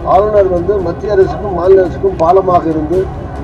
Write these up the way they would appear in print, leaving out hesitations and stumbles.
ஆளுநர் மத்திய அரசுக்கும் மாநில அரசுக்கும் பாலமாக இருந்து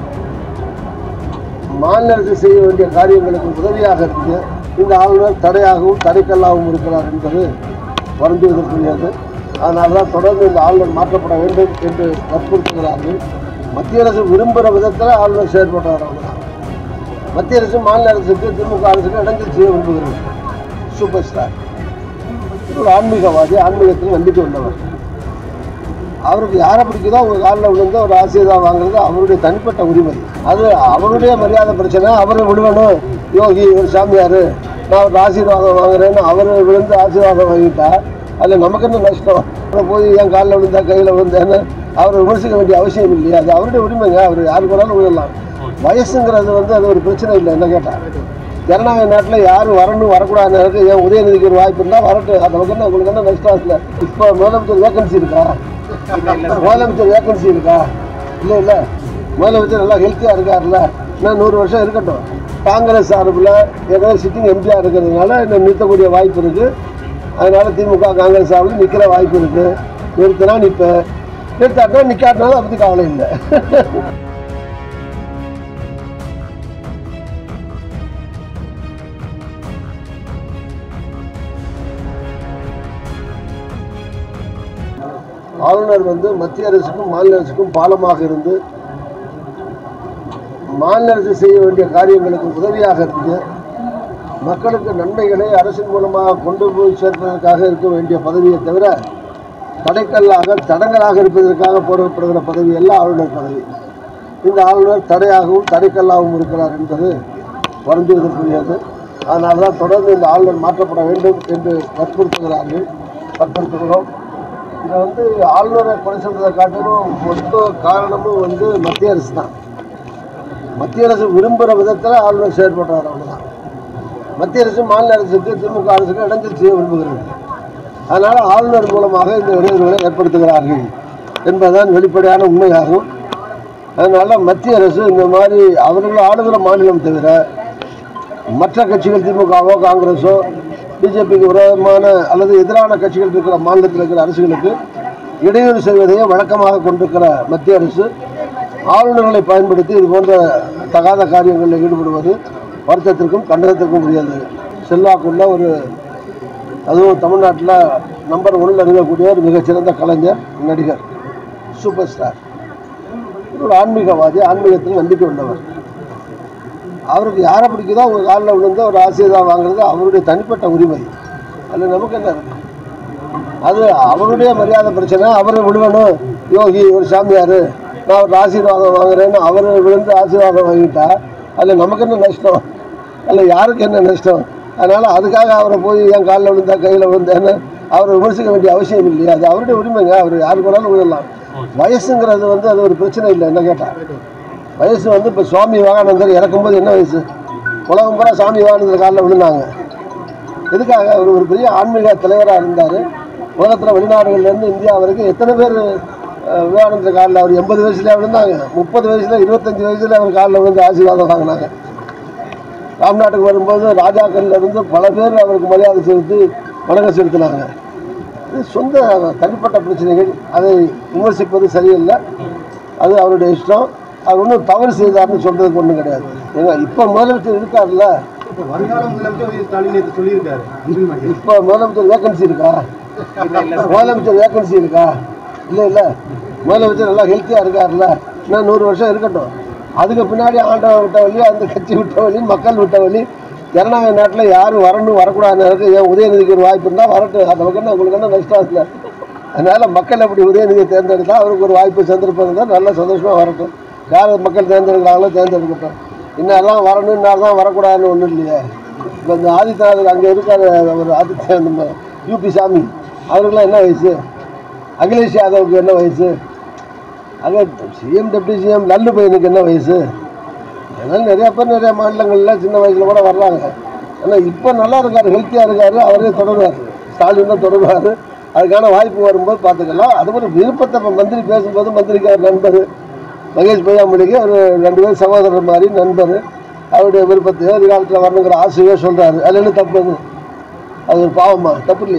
மாநில அரசு செய்ய வேண்டிய காரியங்களுக்கு உதவியாக இருந்து இந்த ஆளுநர் தடையாகவும் தடைக்கல்லாகவும் இருக்கிறார் என்பது வருந்துவதற்குரியது. அதனால தான் தொடர்ந்து இந்த ஆளுநர் மாற்றப்பட வேண்டும் என்று வற்புறுத்துகிறார்கள். மத்திய அரசு விரும்புகிற விதத்தில் ஆளுநர் செயல்படுறார். அவ்வளோதான். மத்திய அரசு மாநில அரசுக்கு திமுக அரசுக்கு இடைஞ்சல் செய்ய விரும்புகிறது. சூப்பர் ஸ்டார் ஒரு ஆன்மீகவாதி, ஆன்மீகத்தில் நம்பிக்கை உள்ளவர். அவருக்கு யாரை பிடிக்குதோ அவங்க காலில் விழுந்து ஒரு ஆசீர்வாதம் வாங்குறது அவருடைய தனிப்பட்ட உரிமை. அது அவருடைய மரியாதை பிரச்சனை. அவரை விடுவணும். யோகி ஒரு சாமியார், நான் ஒரு ஆசீர்வாதம் வாங்குறேன்னு அவர் விழுந்து ஆசீர்வாதம் வாங்கிட்டா அதில் நமக்கு என்ன நஷ்டம்? அவரை போய் என் காலில் விழுந்தா கையில் விழுந்தேன்னு அவரை விமர்சிக்க வேண்டிய அவசியம் இல்லையா? அது அவருடைய உரிமைங்க. அவர் யாருக்கு வேணாலும் விழலாம். வயசுங்கிறது அது ஒரு பிரச்சனை இல்லை. என்ன கேட்டால் ஜனநாயக நாட்டில் யார் வரணும் வரக்கூடாது இருக்குது. என் உதயநிதிக்கு ஒரு வாய்ப்பு இருந்தால் வரட்டும். அது நமக்கு என்ன உங்களுக்கு என்ன நஷ்டம் இல்லை? இப்போ முதலமைச்சர் வேக்கன்சி இருக்கா? முதலமைச்சர் வேக்கன்சி இருக்கா? இல்லை. முதலமைச்சர் நல்லா ஹெல்த்தியாக இருக்காருல்ல. இன்னும் 100 வருஷம் இருக்கட்டும். காங்கிரஸ் சார்பில் ஏற்கனவே சிட்டிங் எம்பியாக இருக்கிறதுனால இன்னும் நிறுத்தக்கூடிய வாய்ப்பு இருக்குது. அதனால் திமுக காங்கிரஸ் சார்பில் நிற்கிற வாய்ப்பு இருக்குது. நிறுத்தினா நிற்பேன், நிறுத்தாட்டினா நிற்காட்டினாலும் அதை பற்றி கவலை இல்லை. ஆளுநர் மத்திய அரசுக்கும் மாநில அரசுக்கும் பாலமாக இருந்து மாநில அரசு செய்ய வேண்டிய காரியங்களுக்கு உதவியாக இருந்து மக்களுக்கு நன்மைகளை அரசின் மூலமாக கொண்டு போய் சேர்ப்பதற்காக இருக்க வேண்டிய பதவியை தவிர தடைக்கல்லாக தடங்களாக இருப்பதற்காக போடப்படுகிற பதவி எல்லாம் ஆளுநர் பதவி. இந்த ஆளுநர் தடையாகவும் தடைக்கல்லாகவும் இருக்கிறார் என்பது வருந்துவதற்குரியது. அதனால தான் தொடர்ந்து இந்த ஆளுநர் மாற்றப்பட வேண்டும் என்று வற்புறுத்துகிறோம். இதை ஆளுநரை குறை சொல்றதை காட்டிலும் மொத்த காரணமும் மத்திய அரசு தான். மத்திய அரசு விரும்புகிற விதத்தில் ஆளுநர் செயல்படுறார். அவ்வளோதான். மத்திய அரசு மாநில அரசுக்கு திமுக அரசுக்கு இடைஞ்சல் செய்ய விரும்புகிறது. அதனால் ஆளுநர் மூலமாக இந்த இடையூறுகளை ஏற்படுத்துகிறார்கள் என்பதுதான் வெளிப்படையான உண்மையாகும். அதனால் மத்திய அரசு இந்த மாதிரி அவர்கள் ஆளுகிற மாநிலம் தவிர மற்ற கட்சிகள் திமுகவோ காங்கிரஸோ பிஜேபிக்கு விரோதமான அல்லது எதிரான கட்சிகள் இருக்கிற மாநிலத்தில் இருக்கிற அரசுகளுக்கு இடையூறு செய்வதையே வழக்கமாக கொண்டிருக்கிற மத்திய அரசு ஆளுநர்களை பயன்படுத்தி இது போன்ற தகாத காரியங்களில் ஈடுபடுவது வருத்தத்திற்கும் கண்டனத்திற்கும் உரியது. செல்வாக்குள்ள அதுவும் தமிழ்நாட்டில் நம்பர் 1 இருக்கக்கூடிய ஒரு மிகச்சிறந்த கலைஞர், நடிகர், சூப்பர் ஸ்டார், ஒரு ஆன்மீகவாதி, ஆன்மீகத்தில் நம்பிக்கை உள்ளவர். அவருக்கு யாரை பிடிக்குதோ அவங்க காலில் விழுந்து ஒரு ஆசீர்வாதம் வாங்குறது அவருடைய தனிப்பட்ட உரிமை. அதில் நமக்கு என்ன இருக்குது? அது அவருடைய மரியாதை பிரச்சனை. அவரை விடுவணும். யோகி ஒரு சாமியார், நான் ஒரு ஆசீர்வாதம் வாங்குறேன்னு அவர் விழுந்து ஆசீர்வாதம் வாங்கிட்டா அதில் நமக்கு என்ன நஷ்டம்? அதில் யாருக்கு என்ன நஷ்டம்? அதனால் அதுக்காக அவரை போய் என் காலில் விழுந்தா கையில் விழுந்தேன்னு அவரை விமர்சிக்க வேண்டிய அவசியம் இல்லையா? அது அவருடைய உரிமைங்க. அவர் யாருக்கு வேணாலும் விழலாம். வயசுங்கிறது அது ஒரு பிரச்சனை இல்லை. என்ன கேட்டால் வயசு இப்போ சுவாமி விவேகானந்தர் இறக்கும்போது என்ன வயசு? உலகம் பூரா சாமி விவேகானந்தர் காலில் விழுந்தாங்க. எதுக்காக? அவர் ஒரு பெரிய ஆன்மீக தலைவராக இருந்தார். உலகத்தில் வெளிநாடுகள்லேருந்து இந்தியா வரைக்கும் எத்தனை பேர் விவேகானந்தர் காலில் அவர் 80 வயசுலேயே விழுந்தாங்க. 30 வயசில் 25 வயசில் அவர் காலில் விழுந்து ஆசீர்வாதம் வாங்கினாங்க. ராம்நாட்டுக்கு வரும்போது ராஜாக்கள்லேருந்து பல பேர் அவருக்கு மரியாதை செலுத்தி வணக்கம் செலுத்தினாங்க. இது சொந்த தனிப்பட்ட பிரச்சனைகள். அதை விமர்சிப்பது சரியில்லை. அது அவருடைய இஷ்டம். அது ஒன்றும் தவறு செய்தார்னு சொல்றதுக்கு ஒன்றும் கிடையாது. ஏங்க இப்போ முதலமைச்சர் இருக்காருல்ல, இப்போ முதலமைச்சர் வேக்கன்சி இருக்கா? முதலமைச்சர் வேக்கன்சி இருக்கா? இல்லை. முதலமைச்சர் நல்லா ஹெல்த்தியாக இருக்காருல்ல. இன்னும் 100 வருஷம் இருக்கட்டும். அதுக்கு பின்னாடி ஆண்டவன் விட்ட வழி, அந்த கட்சி விட்ட வழி, மக்கள் விட்ட வழி. ஜனநாயக நாட்டில் யாரும் வரணும் வரக்கூடாதுன்னு இருக்குது. என் உதயநிதிக்கு ஒரு வாய்ப்பு இருந்தால் வரட்டும். அது நமக்கு என்ன உங்களுக்கு என்ன நஷ்டம் இல்லை? அதனால் மக்கள் எப்படி உதயநிதியை தேர்ந்தெடுத்தால் அவருக்கு ஒரு வாய்ப்பு சந்தர்ப்பம் இருந்தால் நல்லா சந்தோஷமாக வரட்டும். யார் மக்கள் தேர்ந்தெடுக்கிறாங்களோ தேர்ந்தெடுக்கட்டும். இன்னாரெல்லாம் வரணும், இன்னாரெல்லாம் வரக்கூடாதுன்னு ஒன்றும் இல்லையே. இப்போ இந்த ஆதித்யநாத் அங்கே இருக்கார், அவர் ஆதித்ய நம்ம யூபி சாமி, அவருக்கெல்லாம் என்ன வயசு? அகிலேஷ் யாதவுக்கு என்ன வயசு? அங்கே சிஎம் டெப்டி சிஎம் லல்லு பையனுக்கு என்ன வயசு? அதனால் நிறையா பேர் நிறைய மாநிலங்களில் சின்ன வயசில் கூட வர்றாங்க. ஆனால் இப்போ நல்லா இருக்கார், ஹெல்த்தியாக இருக்கார். அவரே தொடருவார், ஸ்டாலின் தான் தொடருவார். அதுக்கான வாய்ப்பு வரும்போது பார்த்துக்கலாம். அது ஒரு விருப்பத்தை மந்திரி பேசும்போது மந்திரிக்கார நண்பர் மகேஷ் பொய்யாமொழிக்கு ஒரு 2 பேர் சகோதரர் மாதிரி நண்பர். அவருடைய விருப்பத்தையோ எதிர்காலத்தில் வரணுங்கிற ஆசையோ சொல்கிறாரு. அதில் என்ன தப்பு? அது ஒரு பாவமா? தப்பு இல்லையே.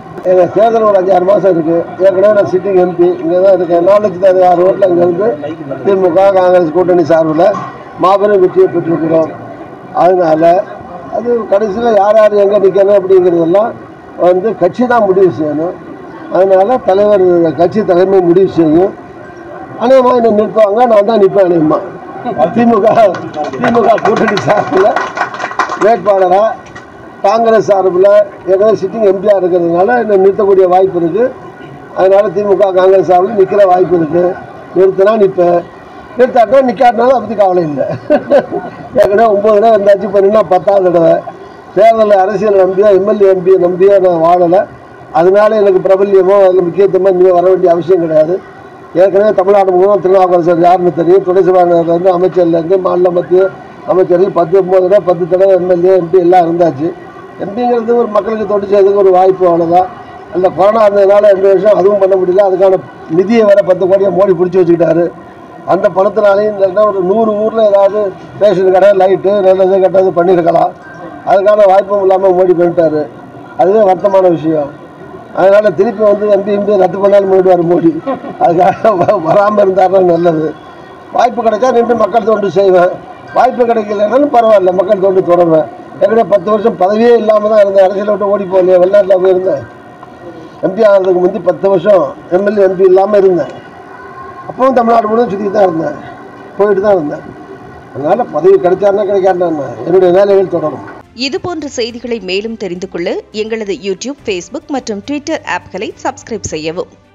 எங்கள் தேர்தல் ஒரு 5-6 மாதம் இருக்குது. ஏற்கனவே நான் சிட்டிங் எம்பி இங்கே தான் இருக்கேன். 4,6 ஓட்டில் இங்கேருந்து திமுக காங்கிரஸ் கூட்டணி சார்பில் மாபெரும் வெற்றியை பெற்றிருக்கிறோம். அதனால் அது கடைசியில் யார் யார் எங்கே நிற்கணும் அப்படிங்கிறதெல்லாம் வந்து கட்சி தான் முடிவு செய்யணும். அதனால் தலைவர் கட்சி தலைமை முடிவு செய்யும். அநேகமாக என்னை நிறுத்துவாங்க, நான் தான் நிற்பேன். அநேகமாக திமுக கூட்டணி சார்பில் வேட்பாளராக, காங்கிரஸ் சார்பில் ஏற்கனவே சிட்டிங் எம்பியாக இருக்கிறதுனால என்னை நிறுத்தக்கூடிய வாய்ப்பு இருக்குது. அதனால் திமுக காங்கிரஸ் சார்பில் நிற்கிற வாய்ப்பு இருக்குது. நிறுத்தினா நிற்பேன், நிறுத்தாட்டினா நிற்காட்டினாலும் அதை பற்றி கவலை இல்லை. ஏற்கனவே 9 தடவை வந்தாச்சு, பண்ணினா 10ஆவது தடவை. தேர்தலில் அரசியல் நம்பியோ எம்எல்ஏ எம்பியை நம்பியோ நான் வாழலை. அதனால எனக்கு பிரபல்யமோ அதில் முக்கியத்துவமாக இனிமேல் வர வேண்டிய அவசியம் கிடையாது. ஏற்கனவே தமிழ்நாடு முழுவதும் திருநாவுக்கரசர் யாருன்னு தெரியும். துணை சபாநாயகர்லேருந்து அமைச்சர்லேருந்து மாநில மத்திய அமைச்சர்கள் 19 தடவை 10 தடவை எம்எல்ஏ எம்பி எல்லாம் இருந்தாச்சு. எம்பிங்கிறது ஒரு மக்களுக்கு தொட்டு செய்யறதுக்கு ஒரு வாய்ப்பு, அவ்வளோதான். அந்த கொரோனா இருந்ததுனால 2 வருஷம் அதுவும் பண்ண முடியல. அதுக்கான நிதியை வேறு 10 கோடியை மோடி பிடிச்சி வச்சுக்கிட்டாரு. அந்த பணத்தினாலையும் இல்லைன்னா ஒரு 100 ஊரில் ஏதாவது ரேஷன் கடை லைட்டு நல்லது கெட்டது பண்ணியிருக்கலாம். அதுக்கான வாய்ப்பும் இல்லாமல் மோடி பண்ணிட்டார். அதுவே வருத்தமான விஷயம். அதனால் திருப்பி வந்து எம்பி ரத்து பண்ணாலும் போயிடுவார் மோடி. அதுக்காக வராமல் இருந்தாருன்னா நல்லது. வாய்ப்பு கிடைச்சா நின்று மக்கள் தொண்டு செய்வேன். வாய்ப்பு கிடைக்கலனாலும் பரவாயில்ல, மக்கள் தொண்டு தொடருவேன். ஏற்கனவே 10 வருஷம் பதவியே இல்லாமல் தான் இருந்தேன். அரசியலை விட்டு ஓடி போகலையே, வெளிநாட்டில் போயிருந்தேன். எம்பி ஆகிறதுக்கு முந்தி 10 வருஷம் எம்எல்ஏ எம்பி இல்லாமல் இருந்தேன். அப்பவும் தமிழ்நாடு முழுவதும் சுற்றி தான் இருந்தேன், போயிட்டு தான் இருந்தேன். அதனால் பதவி கிடைச்சாருன்னா கிடைக்காருன்னா என்னுடைய வேலைகள் தொடரும். இதுபோன்ற செய்திகளை மேலும் தெரிந்து கொள்ள எங்களது யூடியூப், ஃபேஸ்புக் மற்றும் ட்விட்டர் ஆப்களை சப்ஸ்கிரைப் செய்யவும்.